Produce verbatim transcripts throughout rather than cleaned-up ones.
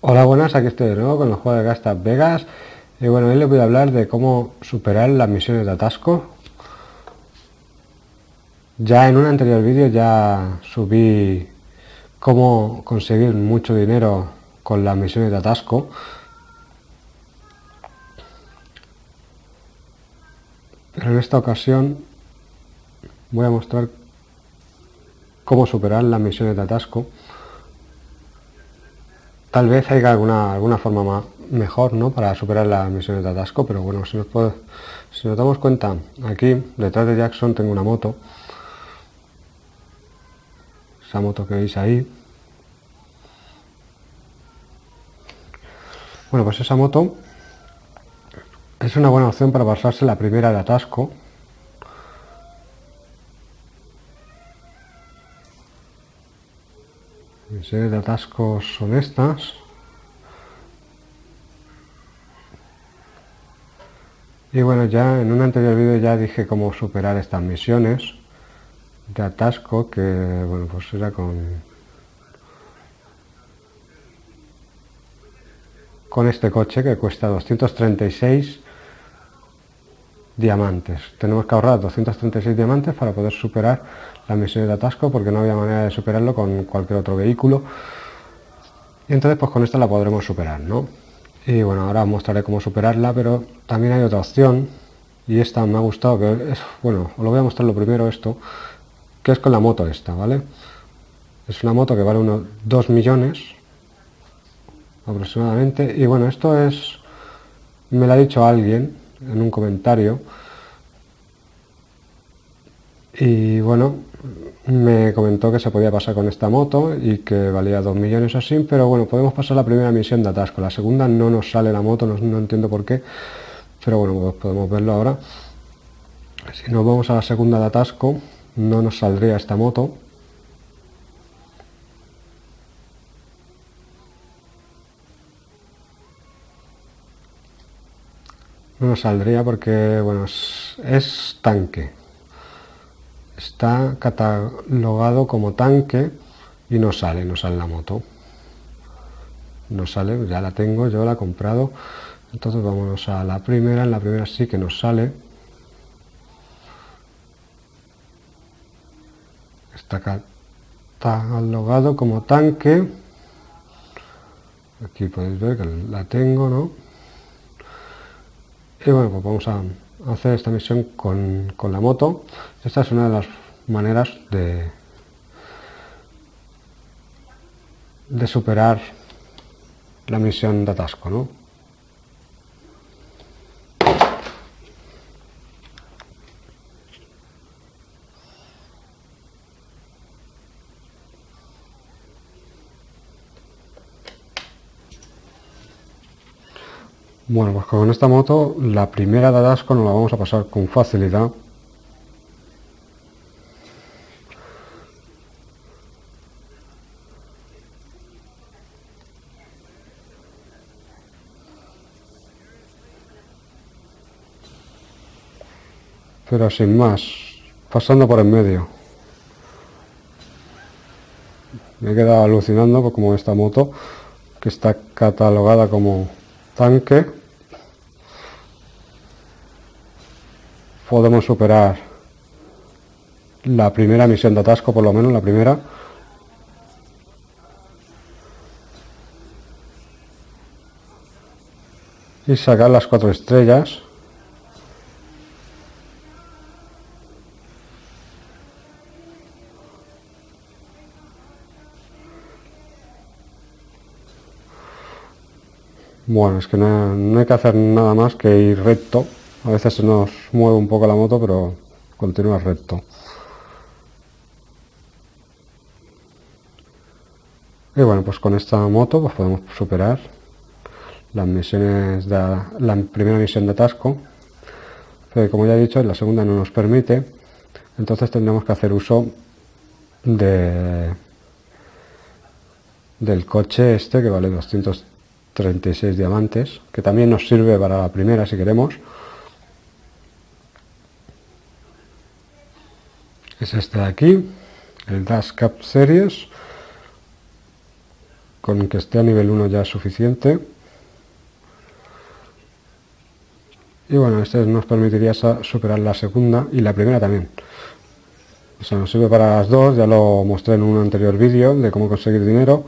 Hola, buenas, aquí estoy de nuevo con el juego de Gasta Vegas. Y bueno, hoy les voy a hablar de cómo superar las misiones de atasco. Ya en un anterior vídeo ya subí cómo conseguir mucho dinero con las misiones de atasco. Pero en esta ocasión voy a mostrar cómo superar las misiones de atasco. Tal vez haya alguna, alguna forma más, mejor, ¿no?, para superar las misiones de atasco, pero bueno, si nos, puede, si nos damos cuenta, aquí detrás de Jackson tengo una moto. Esa moto que veis ahí. Bueno, pues esa moto es una buena opción para pasarse la primera de atasco. Misiones de atascos son estas. Y bueno, ya en un anterior vídeo ya dije cómo superar estas misiones de atasco, que bueno, pues era con con este coche que cuesta doscientos treinta y seis diamantes. Tenemos que ahorrar doscientos treinta y seis diamantes para poder superar las misiones de atasco, porque no había manera de superarlo con cualquier otro vehículo. Y entonces pues con esta la podremos superar, ¿no? Y bueno, ahora os mostraré cómo superarla, pero también hay otra opción, y esta me ha gustado, que es, bueno, os lo voy a mostrar lo primero esto, que es con la moto esta, ¿vale? Es una moto que vale unos dos millones aproximadamente, y bueno, esto es, me lo ha dicho alguien en un comentario, y bueno, me comentó que se podía pasar con esta moto y que valía dos millones así, pero bueno, podemos pasar la primera misión de atasco. La segunda no nos sale la moto, no, no entiendo por qué, pero bueno, pues podemos verlo ahora. Si nos vamos a la segunda de atasco, no nos saldría esta moto. No nos saldría porque, bueno, es, es tanque. Está catalogado como tanque y no sale, no sale la moto. No sale, ya la tengo, yo la he comprado. Entonces vámonos a la primera, en la primera sí que nos sale. Está catalogado como tanque. Aquí podéis ver que la tengo, ¿no? Y bueno, pues vamos a hacer esta misión con, con la moto. Esta es una de las maneras de, de superar la misión de atasco, ¿no? Bueno, pues con esta moto la primera de atasco nos la vamos a pasar con facilidad. Pero sin más, pasando por en medio. Me he quedado alucinando por como esta moto, que está catalogada como tanque, podemos superar la primera misión de atasco, por lo menos la primera. Y sacar las cuatro estrellas. Bueno, es que no, no hay que hacer nada más que ir recto. A veces se nos mueve un poco la moto, pero continúa recto. Y bueno, pues con esta moto pues podemos superar las misiones de la primera misión de atasco. Pero como ya he dicho, la segunda no nos permite. Entonces tendremos que hacer uso de del coche este, que vale doscientos treinta y seis diamantes, que también nos sirve para la primera si queremos. Es este de aquí, el Dash Cup Series. con que esté a nivel uno ya es suficiente. Y bueno, este nos permitiría superar la segunda y la primera también. O sea, nos sirve para las dos, ya lo mostré en un anterior vídeo de cómo conseguir dinero.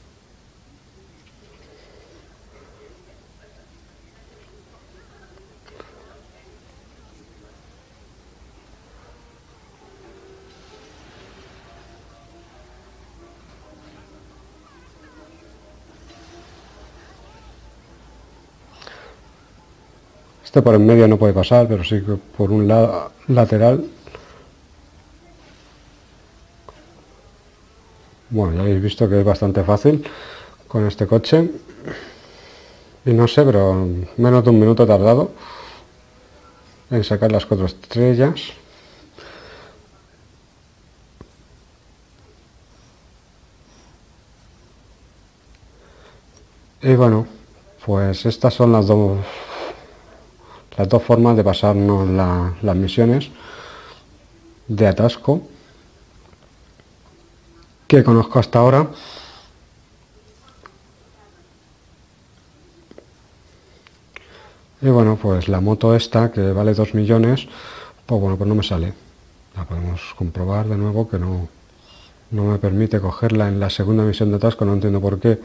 Este por en medio no puede pasar, pero sí que por un lado lateral. Bueno, ya habéis visto que es bastante fácil con este coche. Y no sé, pero menos de un minuto he tardado en sacar las cuatro estrellas. Y bueno, pues estas son las dos las dos formas de pasarnos la, las misiones de atasco que conozco hasta ahora. Y bueno, pues la moto esta que vale dos millones, pues bueno, pues no me sale. La podemos comprobar de nuevo que no, no me permite cogerla en la segunda misión de atasco, no entiendo por qué.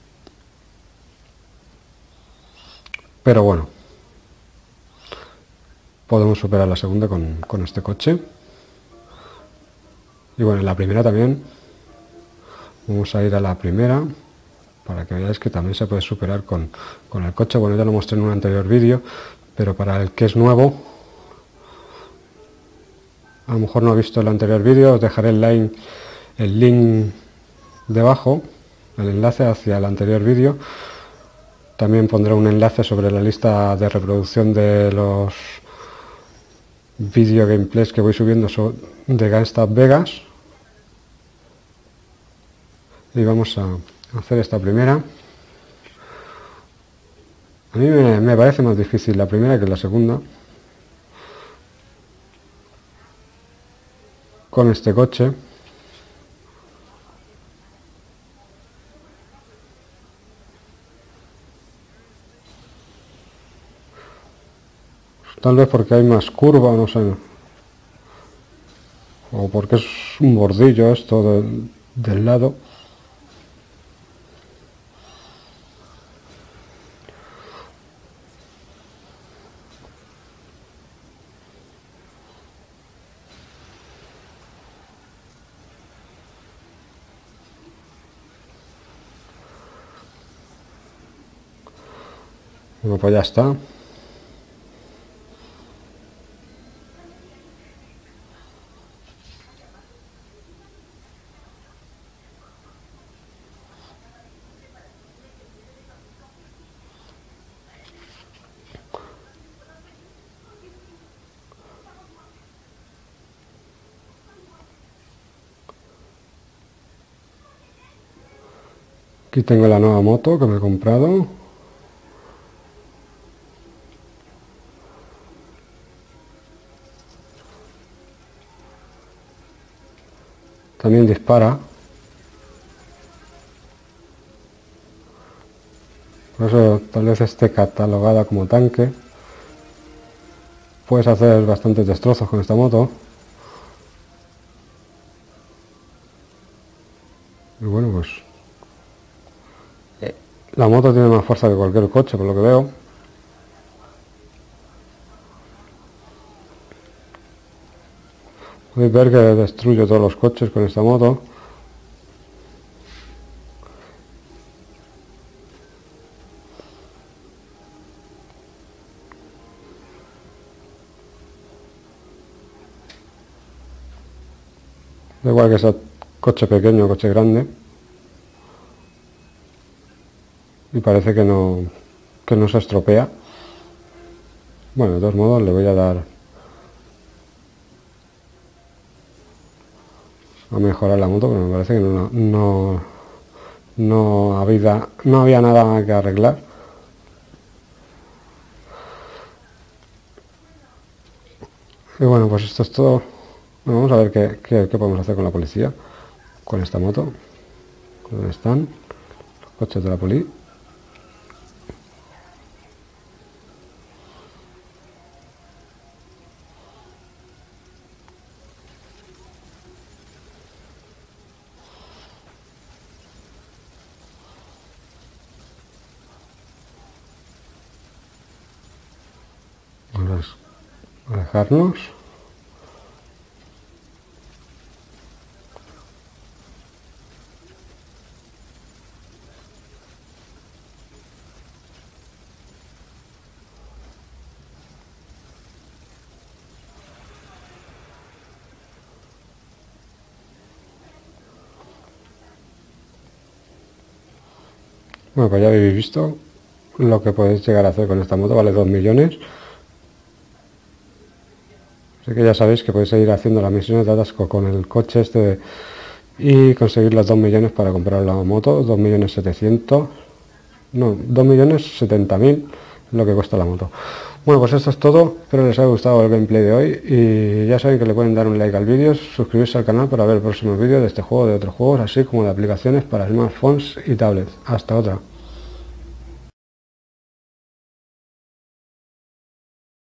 Pero bueno, podemos superar la segunda con, con este coche. Y bueno, en la primera también. Vamos a ir a la primera para que veáis que también se puede superar con, con el coche. Bueno, ya lo mostré en un anterior vídeo, pero para el que es nuevo, a lo mejor no ha visto el anterior vídeo, os dejaré el link, el link debajo, el enlace hacia el anterior vídeo. También pondré un enlace sobre la lista de reproducción de los vídeo gameplays que voy subiendo de Gangsta Vegas. Y vamos a hacer esta primera. A mí me, me parece más difícil la primera que la segunda. Con este coche. Tal vez porque hay más curva, no sé. O porque es un bordillo esto de, del lado. Bueno, pues ya está. Aquí tengo la nueva moto que me he comprado. También dispara. Por eso tal vez esté catalogada como tanque. Puedes hacer bastantes destrozos con esta moto. Y bueno, pues la moto tiene más fuerza que cualquier coche, por lo que veo. Podéis ver que destruyo todos los coches con esta moto. Da igual que sea coche pequeño o coche grande. Y parece que no, que no se estropea. Bueno, de todos modos le voy a dar a mejorar la moto, pero me parece que no, no, no, había, no había nada que arreglar. Y bueno, pues esto es todo. Bueno, vamos a ver qué, qué, qué podemos hacer con la policía, con esta moto. ¿Dónde están? coches de la poli. Vamos a alejarnos. Bueno, pues ya habéis visto lo que podéis llegar a hacer con esta moto, vale dos millones. Así que ya sabéis que podéis seguir haciendo las misiones de atasco con el coche este de, y conseguir los dos millones para comprar la moto, dos millones setecientos, no, dos millones setenta mil es lo que cuesta la moto. Bueno, pues esto es todo, espero les haya gustado el gameplay de hoy y ya saben que le pueden dar un like al vídeo, suscribirse al canal para ver próximos vídeos de este juego, de otros juegos, así como de aplicaciones para smartphones y tablets. Hasta otra.